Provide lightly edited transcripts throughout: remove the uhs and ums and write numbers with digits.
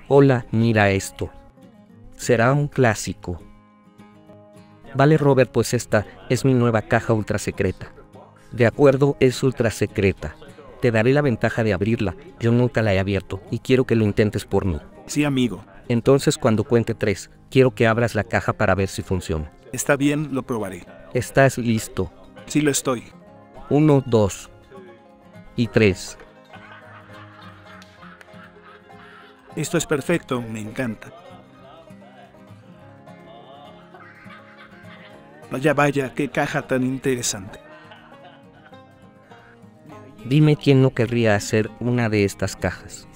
Hola, mira esto. Será un clásico. Vale, Robert, pues esta es mi nueva caja ultra secreta. De acuerdo, es ultra secreta. Te daré la ventaja de abrirla. Yo nunca la he abierto y quiero que lo intentes por mí. Sí, amigo. Entonces, cuando cuente 3, quiero que abras la caja para ver si funciona. Está bien, lo probaré. ¿Estás listo? Sí lo estoy. 1, 2 y 3. Esto es perfecto, me encanta. Vaya, vaya, qué caja tan interesante. Dime quién no querría hacer una de estas cajas.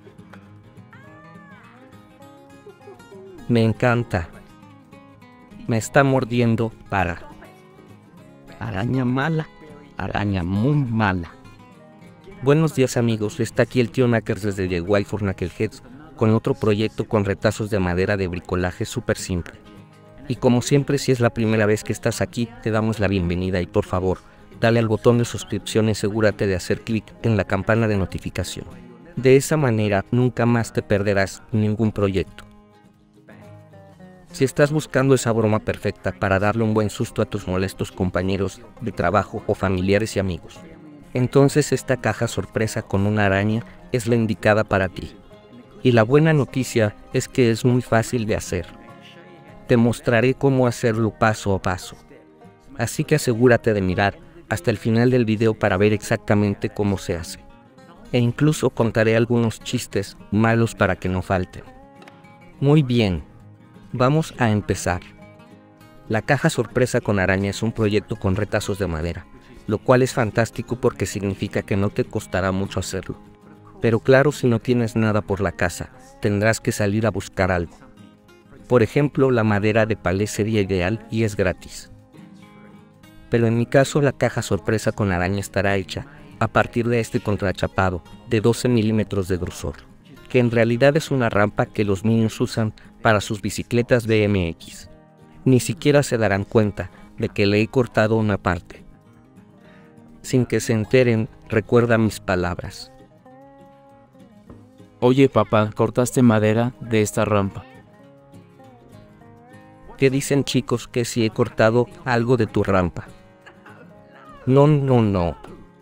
Me encanta. Me está mordiendo para. Araña mala, araña muy mala. Buenos días, amigos, está aquí el tío Knackers desde The Wild for Knuckleheads con otro proyecto con retazos de madera de bricolaje súper simple. Y como siempre, si es la primera vez que estás aquí, te damos la bienvenida y por favor, dale al botón de suscripción y asegúrate de hacer clic en la campana de notificación. De esa manera, nunca más te perderás ningún proyecto. Si estás buscando esa broma perfecta para darle un buen susto a tus molestos compañeros de trabajo o familiares y amigos, entonces esta caja sorpresa con una araña es la indicada para ti. Y la buena noticia es que es muy fácil de hacer. Te mostraré cómo hacerlo paso a paso. Así que asegúrate de mirar hasta el final del video para ver exactamente cómo se hace. E incluso contaré algunos chistes malos para que no falten. Muy bien, vamos a empezar. La caja sorpresa con araña es un proyecto con retazos de madera, lo cual es fantástico porque significa que no te costará mucho hacerlo. Pero claro, si no tienes nada por la casa, tendrás que salir a buscar algo. Por ejemplo, la madera de palé sería ideal y es gratis. Pero en mi caso, la caja sorpresa con araña estará hecha a partir de este contrachapado de 12 milímetros de grosor, que en realidad es una rampa que los niños usan para sus bicicletas BMX. Ni siquiera se darán cuenta de que le he cortado una parte. Sin que se enteren, recuerda mis palabras. Oye, papá, ¿cortaste madera de esta rampa? ¿Qué dicen, chicos, que si he cortado algo de tu rampa? No.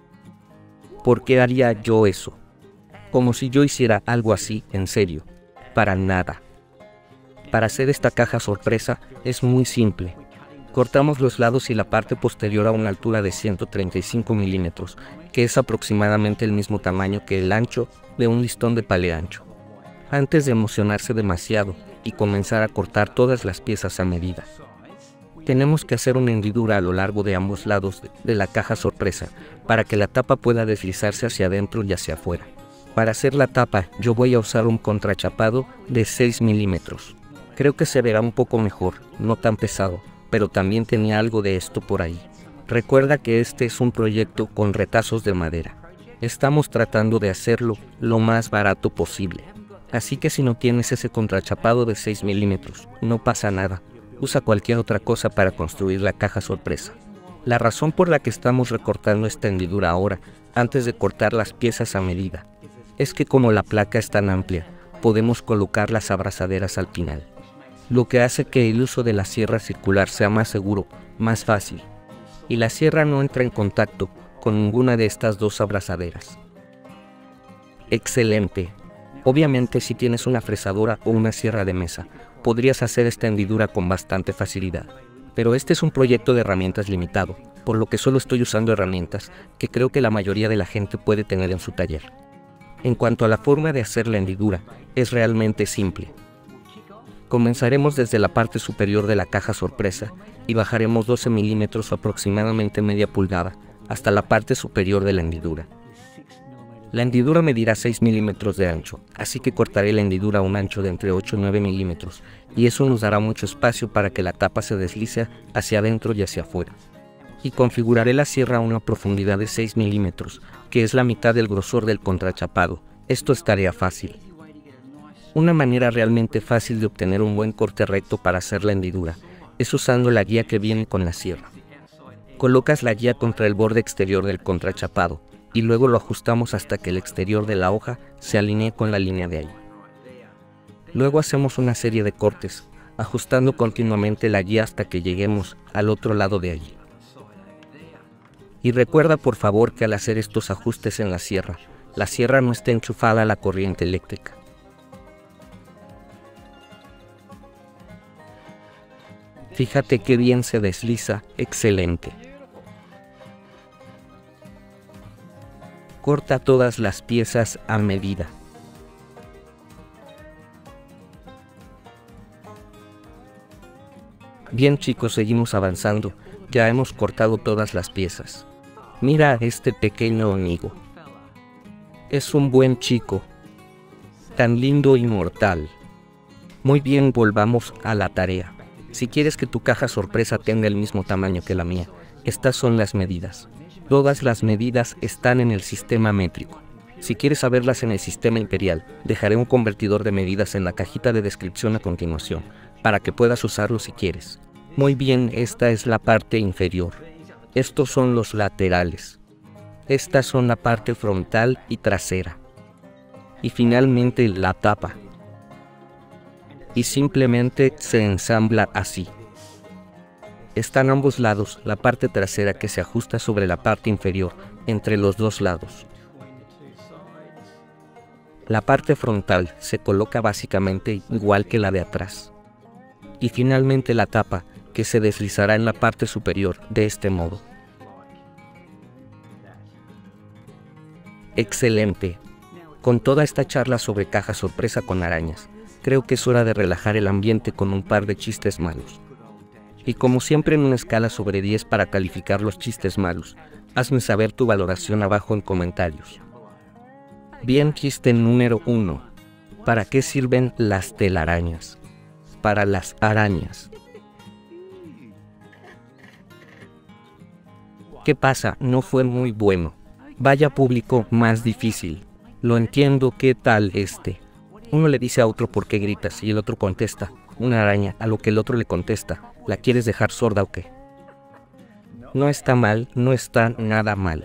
¿Por qué haría yo eso? Como si yo hiciera algo así, en serio. Para nada. Para hacer esta caja sorpresa es muy simple. Cortamos los lados y la parte posterior a una altura de 135 milímetros, que es aproximadamente el mismo tamaño que el ancho de un listón de palé ancho. Antes de emocionarse demasiado y comenzar a cortar todas las piezas a medida, tenemos que hacer una hendidura a lo largo de ambos lados de la caja sorpresa para que la tapa pueda deslizarse hacia adentro y hacia afuera. Para hacer la tapa yo voy a usar un contrachapado de 6 milímetros. Creo que se verá un poco mejor, no tan pesado, pero también tenía algo de esto por ahí. Recuerda que este es un proyecto con retazos de madera. Estamos tratando de hacerlo lo más barato posible. Así que si no tienes ese contrachapado de 6 milímetros, no pasa nada. Usa cualquier otra cosa para construir la caja sorpresa. La razón por la que estamos recortando esta hendidura ahora, antes de cortar las piezas a medida, es que como la placa es tan amplia, podemos colocar las abrazaderas al final, lo que hace que el uso de la sierra circular sea más seguro, más fácil, y la sierra no entra en contacto con ninguna de estas dos abrazaderas. Excelente. Obviamente, si tienes una fresadora o una sierra de mesa, podrías hacer esta hendidura con bastante facilidad. Pero este es un proyecto de herramientas limitado, por lo que solo estoy usando herramientas que creo que la mayoría de la gente puede tener en su taller. En cuanto a la forma de hacer la hendidura, es realmente simple. Comenzaremos desde la parte superior de la caja sorpresa y bajaremos 12 milímetros o aproximadamente media pulgada hasta la parte superior de la hendidura. La hendidura medirá 6 milímetros de ancho, así que cortaré la hendidura a un ancho de entre 8 y 9 milímetros, y eso nos dará mucho espacio para que la tapa se deslice hacia adentro y hacia afuera. Y configuraré la sierra a una profundidad de 6 milímetros, que es la mitad del grosor del contrachapado. Esto es tarea fácil. Una manera realmente fácil de obtener un buen corte recto para hacer la hendidura es usando la guía que viene con la sierra. Colocas la guía contra el borde exterior del contrachapado y luego lo ajustamos hasta que el exterior de la hoja se alinee con la línea de ahí. Luego hacemos una serie de cortes, ajustando continuamente la guía hasta que lleguemos al otro lado de allí. Y recuerda por favor que al hacer estos ajustes en la sierra no está enchufada a la corriente eléctrica. Fíjate qué bien se desliza, excelente. Corta todas las piezas a medida. Bien chicos, seguimos avanzando, ya hemos cortado todas las piezas. Mira a este pequeño amigo. Es un buen chico, tan lindo y mortal. Muy bien, volvamos a la tarea. Si quieres que tu caja sorpresa tenga el mismo tamaño que la mía, estas son las medidas. Todas las medidas están en el sistema métrico. Si quieres saberlas en el sistema imperial, dejaré un convertidor de medidas en la cajita de descripción a continuación, para que puedas usarlo si quieres. Muy bien, esta es la parte inferior. Estos son los laterales. Estas son la parte frontal y trasera. Y finalmente la tapa. Y simplemente se ensambla así. Están ambos lados, la parte trasera que se ajusta sobre la parte inferior, entre los dos lados. La parte frontal se coloca básicamente igual que la de atrás. Y finalmente la tapa, que se deslizará en la parte superior de este modo. Excelente. Con toda esta charla sobre caja sorpresa con arañas, creo que es hora de relajar el ambiente con un par de chistes malos. Y como siempre en una escala sobre 10 para calificar los chistes malos, hazme saber tu valoración abajo en comentarios. Bien, chiste número 1. ¿Para qué sirven las telarañas? Para las arañas. ¿Qué pasa? No fue muy bueno. Vaya público más difícil. Lo entiendo, ¿qué tal este? Uno le dice a otro ¿por qué gritas? Y el otro contesta, una araña, a lo que el otro le contesta, ¿la quieres dejar sorda o qué? No está mal, no está nada mal.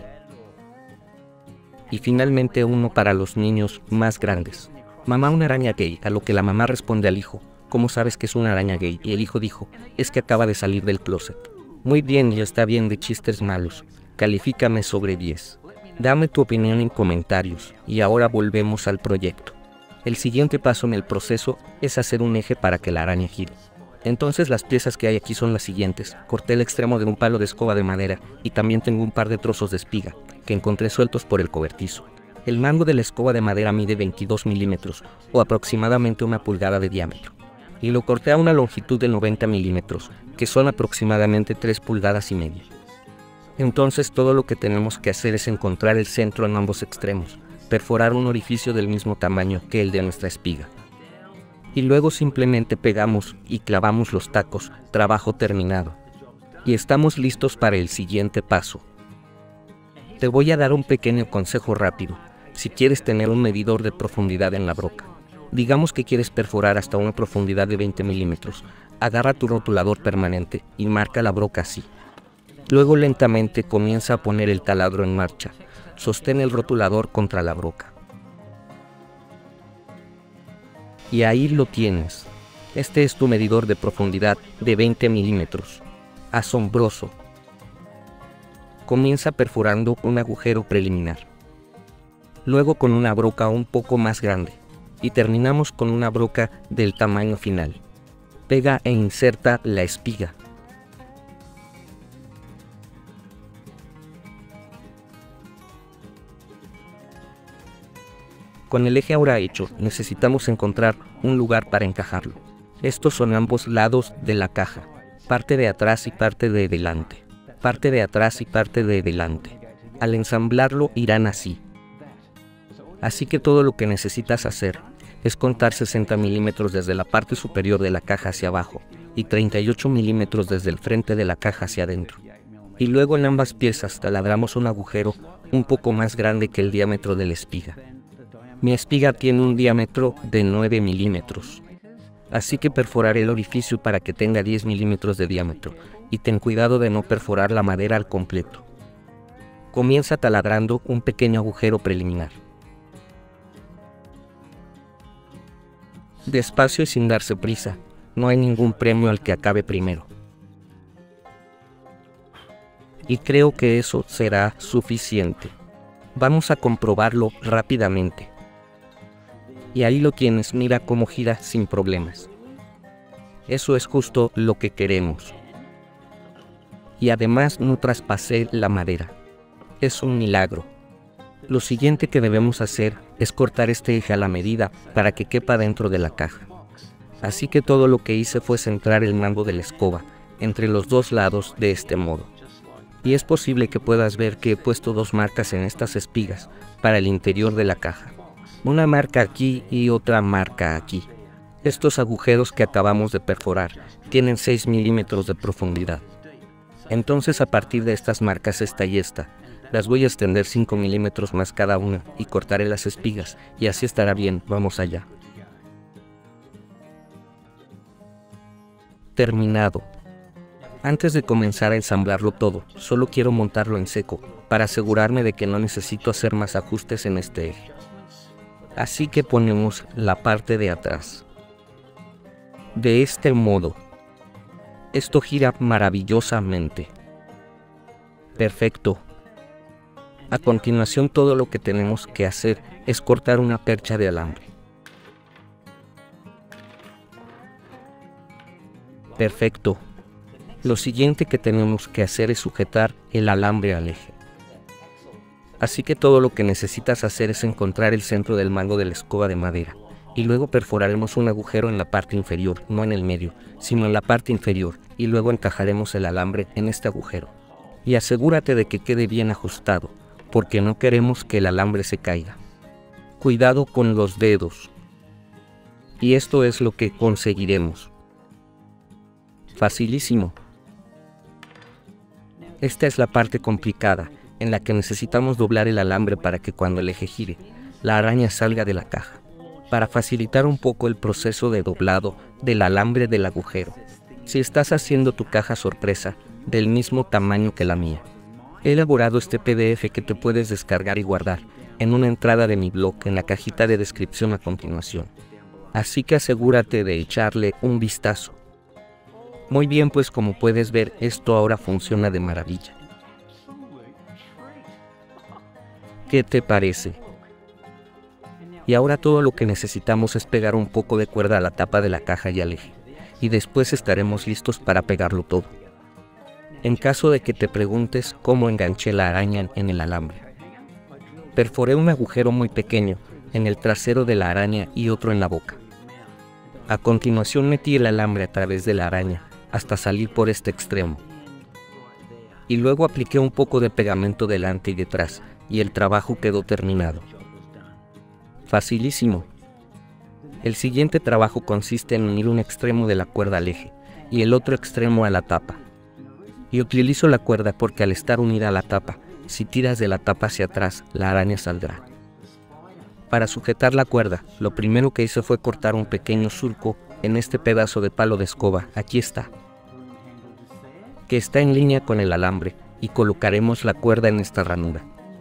Y finalmente uno para los niños más grandes. Mamá, una araña gay, a lo que la mamá responde al hijo, ¿cómo sabes que es una araña gay? Y el hijo dijo, es que acaba de salir del closet. Muy bien, ya está bien de chistes malos. Califícame sobre 10. Dame tu opinión en comentarios. Y ahora volvemos al proyecto. El siguiente paso en el proceso es hacer un eje para que la araña gire. Entonces las piezas que hay aquí son las siguientes. Corté el extremo de un palo de escoba de madera y también tengo un par de trozos de espiga que encontré sueltos por el cobertizo. El mango de la escoba de madera mide 22 milímetros o aproximadamente 1 pulgada de diámetro. Y lo corté a una longitud de 90 milímetros, que son aproximadamente 3 pulgadas y media. Entonces todo lo que tenemos que hacer es encontrar el centro en ambos extremos, perforar un orificio del mismo tamaño que el de nuestra espiga. Y luego simplemente pegamos y clavamos los tacos, trabajo terminado. Y estamos listos para el siguiente paso. Te voy a dar un pequeño consejo rápido, si quieres tener un medidor de profundidad en la broca. Digamos que quieres perforar hasta una profundidad de 20 milímetros. Agarra tu rotulador permanente y marca la broca así. Luego lentamente comienza a poner el taladro en marcha. Sostén el rotulador contra la broca. Y ahí lo tienes. Este es tu medidor de profundidad de 20 milímetros. Asombroso. Comienza perforando un agujero preliminar. Luego con una broca un poco más grande. Y terminamos con una broca del tamaño final. Pega e inserta la espiga. Con el eje ahora hecho, necesitamos encontrar un lugar para encajarlo. Estos son ambos lados de la caja, parte de atrás y parte de delante. Parte de atrás y parte de delante. Al ensamblarlo irán así. Así que todo lo que necesitas hacer es contar 60 milímetros desde la parte superior de la caja hacia abajo y 38 milímetros desde el frente de la caja hacia adentro. Y luego en ambas piezas taladramos un agujero un poco más grande que el diámetro de la espiga. Mi espiga tiene un diámetro de 9 milímetros. Así que perforaré el orificio para que tenga 10 milímetros de diámetro y ten cuidado de no perforar la madera al completo. Comienza taladrando un pequeño agujero preliminar. Despacio y sin darse prisa. No hay ningún premio al que acabe primero. Y creo que eso será suficiente. Vamos a comprobarlo rápidamente. Y ahí lo tienes, mira cómo gira sin problemas. Eso es justo lo que queremos. Y además no traspasé la madera. Es un milagro. Lo siguiente que debemos hacer es cortar este eje a la medida para que quepa dentro de la caja. Así que todo lo que hice fue centrar el mango de la escoba entre los dos lados de este modo. Y es posible que puedas ver que he puesto dos marcas en estas espigas para el interior de la caja. Una marca aquí y otra marca aquí. Estos agujeros que acabamos de perforar tienen 6 milímetros de profundidad. Entonces a partir de estas marcas esta y esta, las voy a extender 5 milímetros más cada una y cortaré las espigas y así estará bien, vamos allá. Terminado. Antes de comenzar a ensamblarlo todo, solo quiero montarlo en seco, para asegurarme de que no necesito hacer más ajustes en este eje. Así que ponemos la parte de atrás. De este modo. Esto gira maravillosamente. Perfecto. A continuación todo lo que tenemos que hacer es cortar una percha de alambre. Perfecto. Lo siguiente que tenemos que hacer es sujetar el alambre al eje. Así que todo lo que necesitas hacer es encontrar el centro del mango de la escoba de madera, y luego perforaremos un agujero en la parte inferior, no en el medio, sino en la parte inferior, y luego encajaremos el alambre en este agujero. Y asegúrate de que quede bien ajustado, porque no queremos que el alambre se caiga. Cuidado con los dedos. Y esto es lo que conseguiremos. Facilísimo. Esta es la parte complicada, en la que necesitamos doblar el alambre para que cuando el eje gire, la araña salga de la caja, para facilitar un poco el proceso de doblado del alambre del agujero. Si estás haciendo tu caja sorpresa, del mismo tamaño que la mía, he elaborado este PDF que te puedes descargar y guardar en una entrada de mi blog en la cajita de descripción a continuación. Así que asegúrate de echarle un vistazo. Muy bien, pues como puedes ver, esto ahora funciona de maravilla. ¿Qué te parece? Y ahora todo lo que necesitamos es pegar un poco de cuerda a la tapa de la caja y al eje, y después estaremos listos para pegarlo todo. En caso de que te preguntes cómo enganché la araña en el alambre, perforé un agujero muy pequeño en el trasero de la araña y otro en la boca. A continuación metí el alambre a través de la araña hasta salir por este extremo. Y luego apliqué un poco de pegamento delante y detrás, y el trabajo quedó terminado. Facilísimo. El siguiente trabajo consiste en unir un extremo de la cuerda al eje y el otro extremo a la tapa. Y utilizo la cuerda porque al estar unida a la tapa, si tiras de la tapa hacia atrás, la araña saldrá. Para sujetar la cuerda, lo primero que hice fue cortar un pequeño surco en este pedazo de palo de escoba, aquí está, que está en línea con el alambre, y colocaremos la cuerda en esta ranura.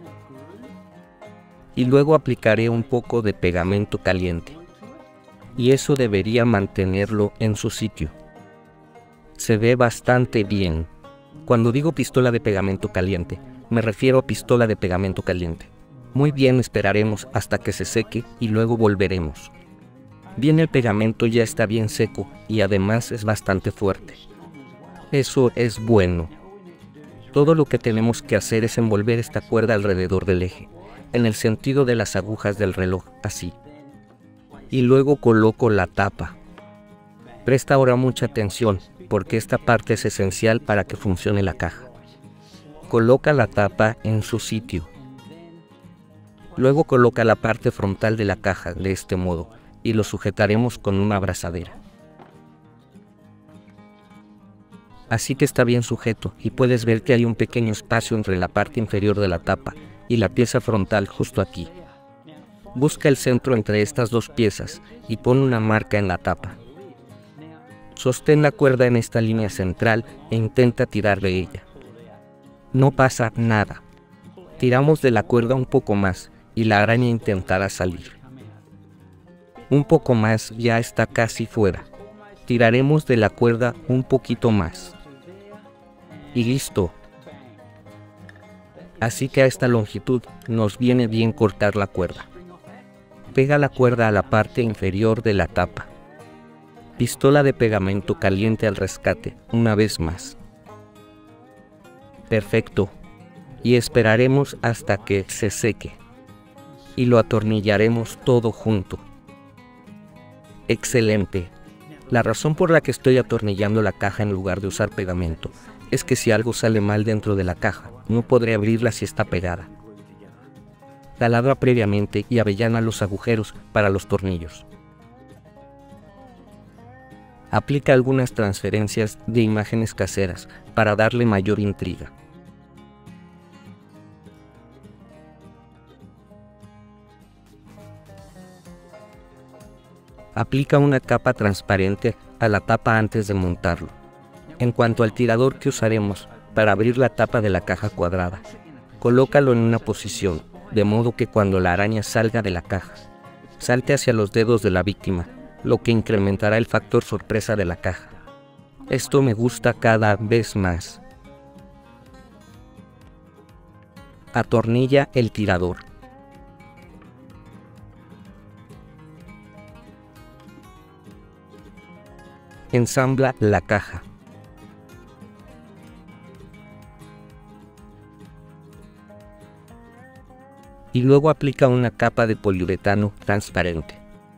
Y luego aplicaré un poco de pegamento caliente, y eso debería mantenerlo en su sitio. Se ve bastante bien. Cuando digo pistola de pegamento caliente, me refiero a pistola de pegamento caliente. Muy bien, esperaremos hasta que se seque y luego volveremos. Bien, el pegamento ya está bien seco y además es bastante fuerte. Eso es bueno. Todo lo que tenemos que hacer es envolver esta cuerda alrededor del eje, en el sentido de las agujas del reloj, así. Y luego coloco la tapa. Presta ahora mucha atención, porque esta parte es esencial para que funcione la caja. Coloca la tapa en su sitio. Luego coloca la parte frontal de la caja de este modo, y lo sujetaremos con una abrazadera. Así que está bien sujeto, y puedes ver que hay un pequeño espacio entre la parte inferior de la tapa y la pieza frontal justo aquí. Busca el centro entre estas dos piezas y pon una marca en la tapa. Sostén la cuerda en esta línea central e intenta tirar de ella. No pasa nada. Tiramos de la cuerda un poco más y la araña intentará salir. Un poco más, ya está casi fuera. Tiraremos de la cuerda un poquito más. Y listo. Así que a esta longitud nos viene bien cortar la cuerda. Pega la cuerda a la parte inferior de la tapa. Pistola de pegamento caliente al rescate, una vez más. Perfecto. Y esperaremos hasta que se seque. Y lo atornillaremos todo junto. Excelente. La razón por la que estoy atornillando la caja en lugar de usar pegamento es que si algo sale mal dentro de la caja, no podré abrirla si está pegada. Taladra previamente y avellana los agujeros para los tornillos. Aplica algunas transferencias de imágenes caseras para darle mayor intriga. Aplica una capa transparente a la tapa antes de montarlo. En cuanto al tirador que usaremos para abrir la tapa de la caja cuadrada, colócalo en una posición, de modo que cuando la araña salga de la caja, salte hacia los dedos de la víctima, lo que incrementará el factor sorpresa de la caja. Esto me gusta cada vez más. Atornilla el tirador. Ensambla la caja. Y luego aplica una capa de poliuretano transparente.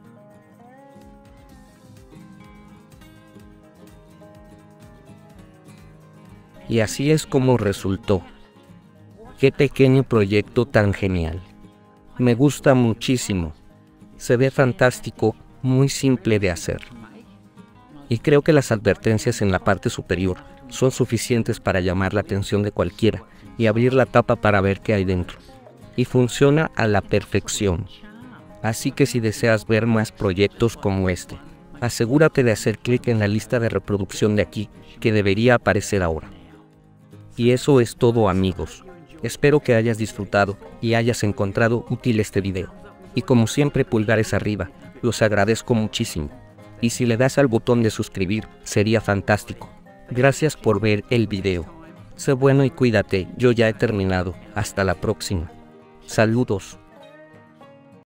Y así es como resultó. ¡Qué pequeño proyecto tan genial! Me gusta muchísimo. Se ve fantástico, muy simple de hacer. Y creo que las advertencias en la parte superior son suficientes para llamar la atención de cualquiera y abrir la tapa para ver qué hay dentro. Y funciona a la perfección. Así que si deseas ver más proyectos como este, asegúrate de hacer clic en la lista de reproducción de aquí, que debería aparecer ahora. Y eso es todo, amigos. Espero que hayas disfrutado y hayas encontrado útil este video. Y como siempre, pulgares arriba, los agradezco muchísimo. Y si le das al botón de suscribir, sería fantástico. Gracias por ver el video. Sé bueno y cuídate, yo ya he terminado. Hasta la próxima. Saludos.